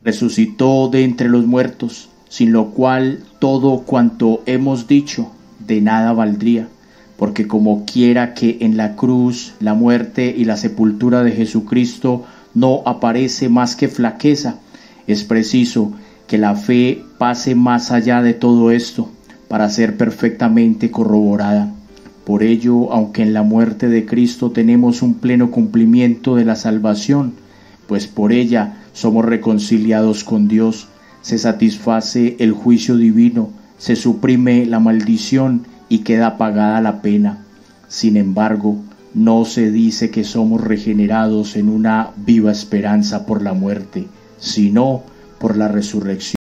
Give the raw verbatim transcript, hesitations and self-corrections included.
resucitó de entre los muertos, sin lo cual todo cuanto hemos dicho de nada valdría, porque como quiera que en la cruz, la muerte y la sepultura de Jesucristo no aparece más que flaqueza, es preciso que la fe pase más allá de todo esto para ser perfectamente corroborada. Por ello, aunque en la muerte de Cristo tenemos un pleno cumplimiento de la salvación, pues por ella somos reconciliados con Dios, se satisface el juicio divino, se suprime la maldición y queda pagada la pena. Sin embargo, no se dice que somos regenerados en una viva esperanza por la muerte, sino por la resurrección.